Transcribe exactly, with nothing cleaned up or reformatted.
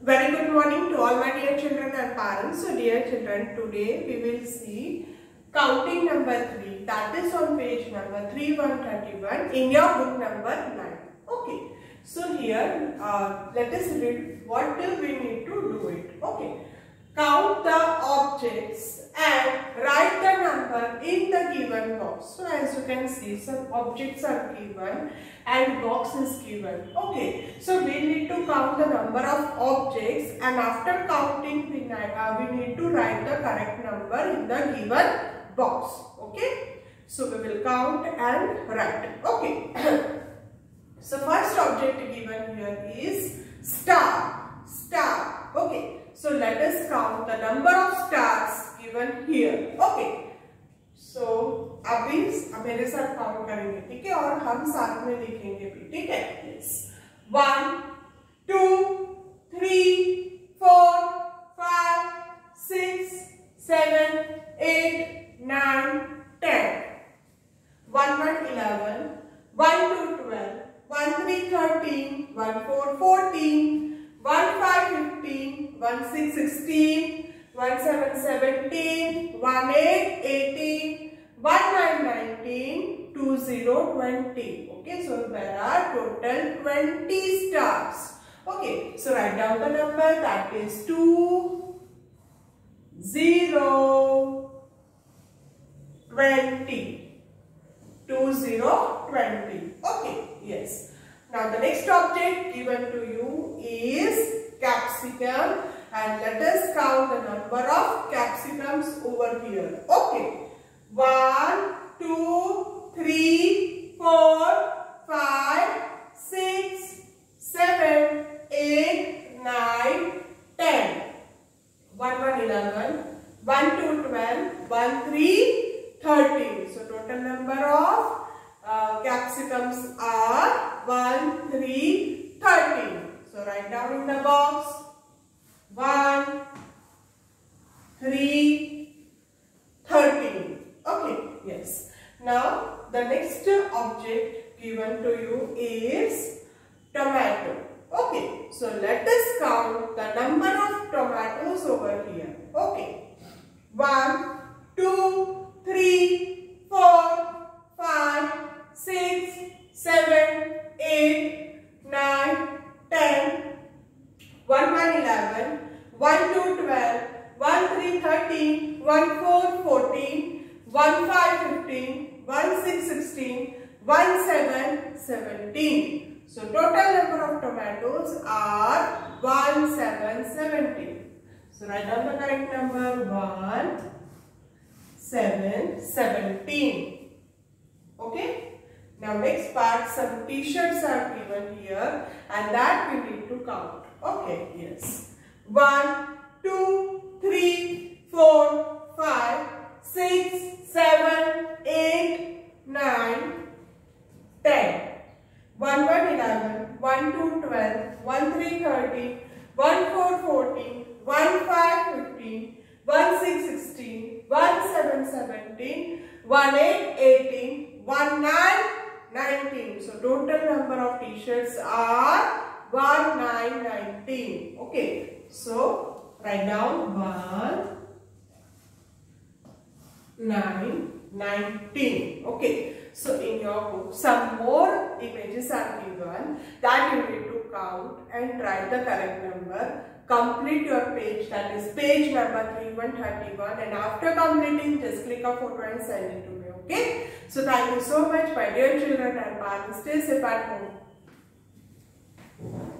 Very good morning to all my dear children and parents. So dear children, today we will see counting number three, that is on page number three one thirty-one in your book number nine. Okay. So here uh, let us read what we need to do it. Okay. Count the objects and write the number in the given box. So as you can see, some objects are given and box is given. Okay, so we need to count the number of objects, and after counting we, uh, we need to write the correct number in the given box. Okay, so we will count and write. Okay. So first object given here is star. Star. Okay. So let us count the number of stars given here. Okay. So अभी मेरे साथ count करेंगे, ठीक है, और हम साथ में लिखेंगे भी, ठीक है. Yes. One, two, three, four, five, six, seven, eight, nine, ten. One one eleven, one two twelve, one three thirteen, one four fourteen. one five fifteen, one six sixteen, one seven seventeen, one eight eighteen, one nine nineteen, two zero twenty. Okay, so there are total twenty stars. Okay, so write down the number, that is two, zero, twenty. two zero twenty. Okay, yes. Now the next object given to you is capsicum, and let us count the number of capsicums over here. Okay. one, two, three, four, five, six, seven, eight, nine, ten. one one eleven, one two twelve, one three thirteen. So total number of uh, capsicums are one, three, thirteen. So write down in the box one, three, thirteen. Okay, yes. Now the next object given to you is tomato. Okay, so let us count the number of tomatoes over here. Okay, one, two, three, four, five, six, seven, eight, nine, ten, one one eleven, one two twelve, one three thirteen, one four fourteen, one five fifteen, one six sixteen, one seven seventeen. So total number of tomatoes are one seven seventeen. So write down the correct number, one seven seventeen. Okay. Now next part, some t-shirts are given here, and that we need to count. Okay, yes. one, two, three, four, five, six, seven, eight, nine, ten. one one eleven, one two twelve, one three thirteen, one four fourteen, one five fifteen, one six sixteen, one seven seventeen, one eight eighteen, one nine nineteen. So total number of t-shirts are one nine nineteen. Okay, so write down one nine nineteen. Okay, so in your book some more images are given that you need to count and write the correct number. Complete your page, that is page number three one thirty-one, and after completing just click a photo and send it to me. Okay, so thank you so much my dear children and parents. Stay safe at home.